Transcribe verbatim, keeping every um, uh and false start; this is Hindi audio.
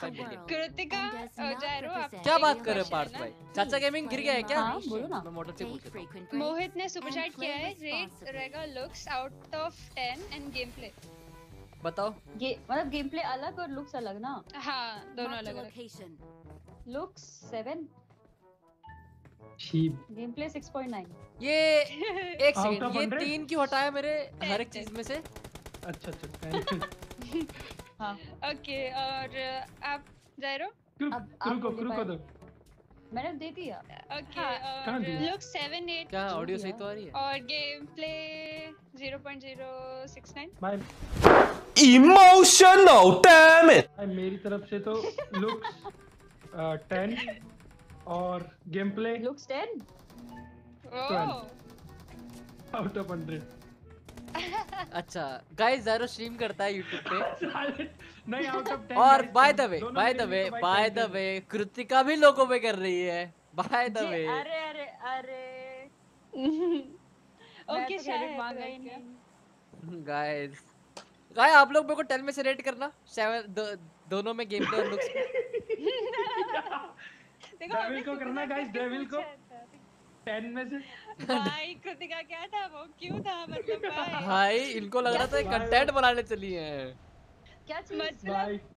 Five million. कृतिका जायरो आप क्या एक बात कर रहे हो question पार्थ है भाई? चाचा गेमिंग गिर गया है क्या? हाँ, बोलो ना। मैं मोटर से पूछ रहा हूँ। मोहित ने सुपर चैट किया है, रेट रेगा looks out of ten and game play. बताओ। गे मतलब गेम प्ले अलग और लुक्स अलग ना। हाँ दोनों अलग अलग। लुक्स सेवन, शीप game play six point nine. ये एक Out सेकंड, of ये hundred? तीन क्यों हटाया मेरे हर एक चीज में से? अच्छा अच्छा हाँ ओके और आप जायरो? अब आप रुको बोलिए रुको भाई। दो। मैंने दे दिया। ओके कहाँ और दिया? लुक सेवन एट क्या ऑडियो सही तो आ रही है? और game play zero point zero six nine. भाई Emotional, damn it! भाई मेरी तरफ से तो लुक्स टेन और game play looks ten. Oh out of hundred. अच्छा गाइस, ज़ायरो स्ट्रीम करता है यूट्यूब पे। नहीं आउट ऑफ टेन। और by the way by the way by the way Kritika भी लोगों पे कर रही है बाय द वे। अरे अरे अरे ओके तो क्रेडिट मांगा ही नहीं। गाइस गाइस आप लोग मेरे को टेन में से रेट करना सेवन दो, दोनों में गेम प्ले और लुक्स। डेविल को करना गाइस, डेविल को टेन में से। भाई कृतिका क्या था वो, क्यों था मतलब भाई? भाई इनको लग रहा था कंटेंट बनाने चली है। क्या चीज? मतलब भाई